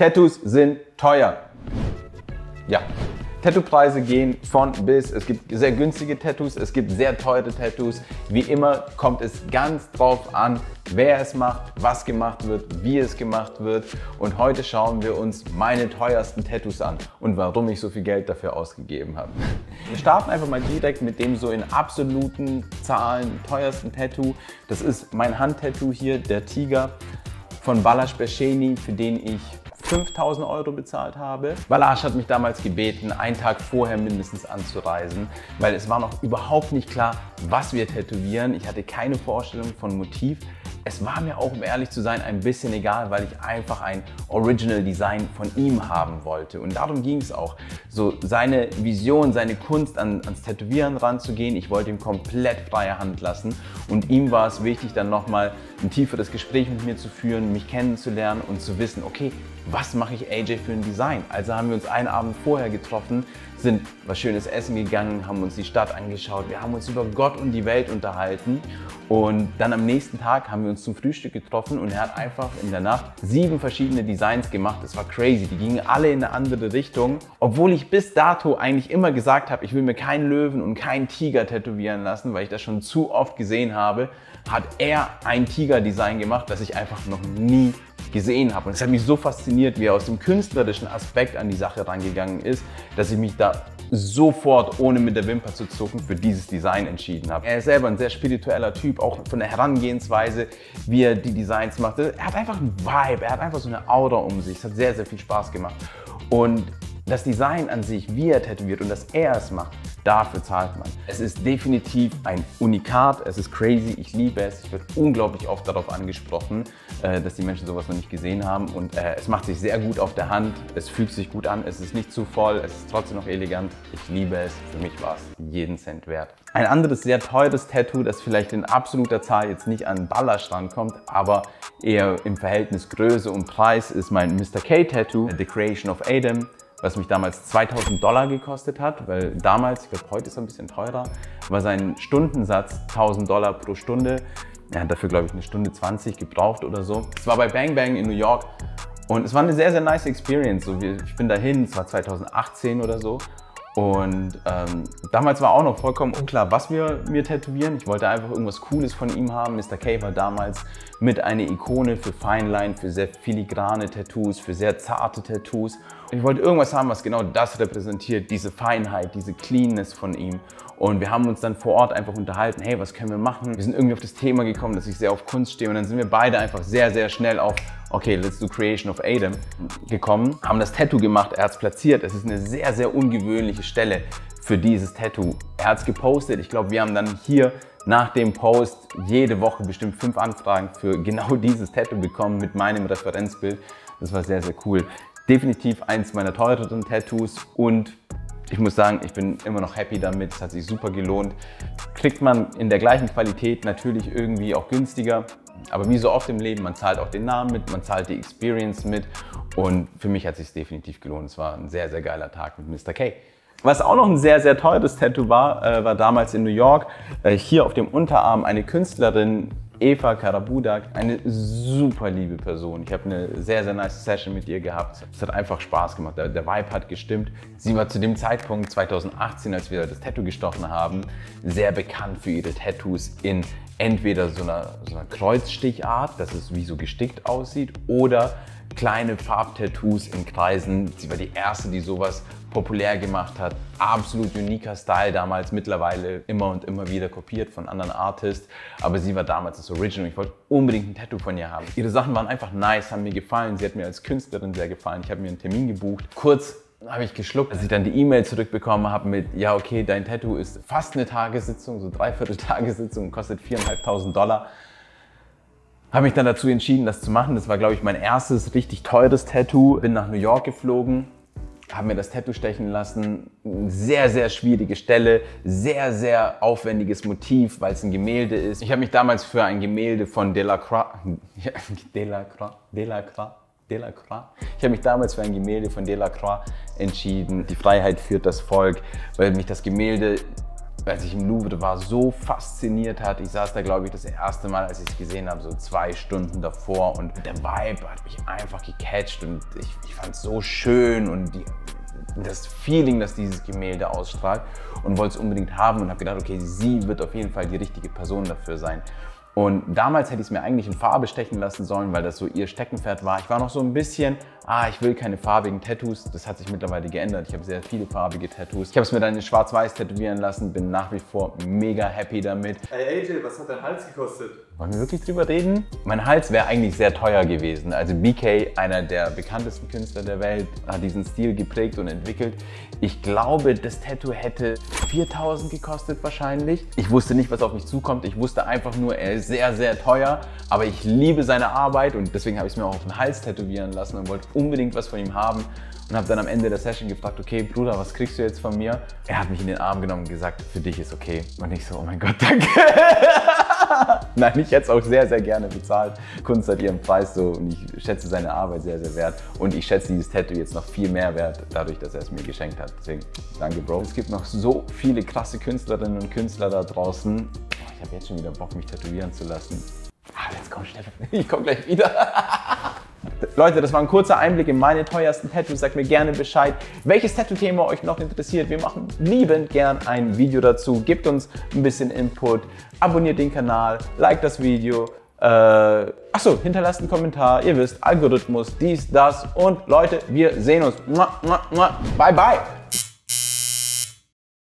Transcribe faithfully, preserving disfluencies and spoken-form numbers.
Tattoos sind teuer. Ja, Tattoo-Preise gehen von bis. Es gibt sehr günstige Tattoos, es gibt sehr teure Tattoos. Wie immer kommt es ganz drauf an, wer es macht, was gemacht wird, wie es gemacht wird. Und heute schauen wir uns meine teuersten Tattoos an und warum ich so viel Geld dafür ausgegeben habe. Wir starten einfach mal direkt mit dem so in absoluten Zahlen teuersten Tattoo. Das ist mein Handtattoo hier, der Tiger von Balázs Bersény, für den ich fünftausend Euro bezahlt habe. Balázs hat mich damals gebeten, einen Tag vorher mindestens anzureisen, weil es war noch überhaupt nicht klar, was wir tätowieren. Ich hatte keine Vorstellung von Motiv. Es war mir auch, um ehrlich zu sein, ein bisschen egal, weil ich einfach ein Original Design von ihm haben wollte. Und darum ging es auch. So seine Vision, seine Kunst an, ans Tätowieren ranzugehen. Ich wollte ihm komplett freie Hand lassen. Und ihm war es wichtig, dann nochmal ein tieferes Gespräch mit mir zu führen, mich kennenzulernen und zu wissen, okay, was mache ich A J für ein Design? Also haben wir uns einen Abend vorher getroffen, sind was Schönes essen gegangen, haben uns die Stadt angeschaut, wir haben uns über Gott und die Welt unterhalten und dann am nächsten Tag haben wir uns zum Frühstück getroffen und er hat einfach in der Nacht sieben verschiedene Designs gemacht. Das war crazy, die gingen alle in eine andere Richtung, obwohl ich bis dato eigentlich immer gesagt habe, ich will mir keinen Löwen und keinen Tiger tätowieren lassen, weil ich das schon zu oft gesehen habe, hat er ein Tiger-Design gemacht, das ich einfach noch nie gesehen habe. Und es hat mich so fasziniert, wie er aus dem künstlerischen Aspekt an die Sache rangegangen ist, dass ich mich da sofort, ohne mit der Wimper zu zucken, für dieses Design entschieden habe. Er ist selber ein sehr spiritueller Typ, auch von der Herangehensweise, wie er die Designs macht. Er hat einfach einen Vibe, er hat einfach so eine Aura um sich. Es hat sehr, sehr viel Spaß gemacht. Und das Design an sich, wie er tätowiert und dass er es macht, dafür zahlt man. Es ist definitiv ein Unikat, es ist crazy, ich liebe es. Ich werde unglaublich oft darauf angesprochen, dass die Menschen sowas noch nicht gesehen haben. Und es macht sich sehr gut auf der Hand, es fühlt sich gut an, es ist nicht zu voll, es ist trotzdem noch elegant. Ich liebe es, für mich war es jeden Cent wert. Ein anderes sehr teures Tattoo, das vielleicht in absoluter Zahl jetzt nicht an Balázs rankommt, aber eher im Verhältnis Größe und Preis, ist mein Mister K Tattoo, The Creation of Adam, was mich damals zweitausend Dollar gekostet hat, weil damals, ich glaube heute ist es ein bisschen teurer, war sein Stundensatz tausend Dollar pro Stunde. Er hat dafür, glaube ich, eine Stunde zwanzig gebraucht oder so. Es war bei Bang Bang in New York und es war eine sehr, sehr nice Experience. So, ich bin dahin, es war zweitausendachtzehn oder so. Und ähm, damals war auch noch vollkommen unklar, was wir mir tätowieren. Ich wollte einfach irgendwas Cooles von ihm haben. Mister K war damals mit eine Ikone für Fineline, für sehr filigrane Tattoos, für sehr zarte Tattoos. Ich wollte irgendwas haben, was genau das repräsentiert, diese Feinheit, diese Cleanness von ihm. Und wir haben uns dann vor Ort einfach unterhalten, hey, was können wir machen? Wir sind irgendwie auf das Thema gekommen, dass ich sehr auf Kunst stehe und dann sind wir beide einfach sehr, sehr schnell auf okay, let's do Creation of Adam gekommen, haben das Tattoo gemacht, er hat es platziert. Es ist eine sehr, sehr ungewöhnliche Stelle für dieses Tattoo. Er hat es gepostet, ich glaube, wir haben dann hier nach dem Post jede Woche bestimmt fünf Anfragen für genau dieses Tattoo bekommen mit meinem Referenzbild. Das war sehr, sehr cool. Definitiv eins meiner teureren Tattoos und ich muss sagen, ich bin immer noch happy damit, es hat sich super gelohnt. Kriegt man in der gleichen Qualität natürlich irgendwie auch günstiger, aber wie so oft im Leben, man zahlt auch den Namen mit, man zahlt die Experience mit und für mich hat es sich definitiv gelohnt. Es war ein sehr, sehr geiler Tag mit Mister K. Was auch noch ein sehr, sehr teures Tattoo war, äh, war damals in New York, äh, hier auf dem Unterarm eine Künstlerin, Eva Karabudak, eine super liebe Person. Ich habe eine sehr, sehr nice Session mit ihr gehabt. Es hat einfach Spaß gemacht, der, der Vibe hat gestimmt. Sie war zu dem Zeitpunkt zweitausendachtzehn, als wir das Tattoo gestochen haben, sehr bekannt für ihre Tattoos in entweder so einer, so einer Kreuzstichart, dass es wie so gestickt aussieht, oder kleine Farbtattoos in Kreisen. Sie war die erste, die sowas populär gemacht hat. Absolut uniker Style damals, mittlerweile immer und immer wieder kopiert von anderen Artists. Aber sie war damals das Original. Ich wollte unbedingt ein Tattoo von ihr haben. Ihre Sachen waren einfach nice, haben mir gefallen. Sie hat mir als Künstlerin sehr gefallen. Ich habe mir einen Termin gebucht. Kurz habe ich geschluckt, als ich dann die E-Mail zurückbekommen habe mit, ja okay, dein Tattoo ist fast eine Tagessitzung, so dreiviertel Tagessitzung, kostet viertausendfünfhundert Dollar. Habe mich dann dazu entschieden, das zu machen. Das war, glaube ich, mein erstes richtig teures Tattoo. Bin nach New York geflogen, habe mir das Tattoo stechen lassen. Sehr, sehr schwierige Stelle, sehr, sehr aufwendiges Motiv, weil es ein Gemälde ist. Ich habe mich damals für ein Gemälde von Delacroix, Delacroix, Delacroix, Delacroix. Ich habe mich damals für ein Gemälde von Delacroix entschieden. Die Freiheit führt das Volk, weil mich das Gemälde als ich im Louvre war, so fasziniert hat. Ich saß da, glaube ich, das erste Mal, als ich es gesehen habe, so zwei Stunden davor und der Vibe hat mich einfach gecatcht und ich, ich fand es so schön und die, das Feeling, das dieses Gemälde ausstrahlt und wollte es unbedingt haben und habe gedacht, okay, sie wird auf jeden Fall die richtige Person dafür sein. Und damals hätte ich es mir eigentlich in Farbe stechen lassen sollen, weil das so ihr Steckenpferd war. Ich war noch so ein bisschen, ah, ich will keine farbigen Tattoos. Das hat sich mittlerweile geändert. Ich habe sehr viele farbige Tattoos. Ich habe es mir dann in schwarz-weiß tätowieren lassen, bin nach wie vor mega happy damit. Hey A J, was hat dein Hals gekostet? Wollen wir wirklich drüber reden? Mein Hals wäre eigentlich sehr teuer gewesen. Also B K, einer der bekanntesten Künstler der Welt, hat diesen Stil geprägt und entwickelt. Ich glaube, das Tattoo hätte viertausend gekostet wahrscheinlich. Ich wusste nicht, was auf mich zukommt. Ich wusste einfach nur, er ist sehr, sehr teuer. Aber ich liebe seine Arbeit und deswegen habe ich es mir auch auf den Hals tätowieren lassen und wollte unbedingt was von ihm haben. Und habe dann am Ende der Session gefragt, okay Bruder, was kriegst du jetzt von mir? Er hat mich in den Arm genommen und gesagt, für dich ist okay. Und ich so, oh mein Gott, danke. Nein, ich hätte es auch sehr, sehr gerne bezahlt. Kunst hat ihren Preis so und ich schätze seine Arbeit sehr, sehr wert. Und ich schätze dieses Tattoo jetzt noch viel mehr wert, dadurch, dass er es mir geschenkt hat. Deswegen, danke Bro. Es gibt noch so viele krasse Künstlerinnen und Künstler da draußen. Ich habe jetzt schon wieder Bock, mich tätowieren zu lassen. Ah, jetzt komm, Steffen, ich komme gleich wieder. Leute, das war ein kurzer Einblick in meine teuersten Tattoos. Sagt mir gerne Bescheid, welches Tattoo-Thema euch noch interessiert. Wir machen liebend gern ein Video dazu. Gebt uns ein bisschen Input, abonniert den Kanal, liked das Video. Äh, achso, hinterlasst einen Kommentar. Ihr wisst, Algorithmus, dies, das und Leute, wir sehen uns. Bye, bye.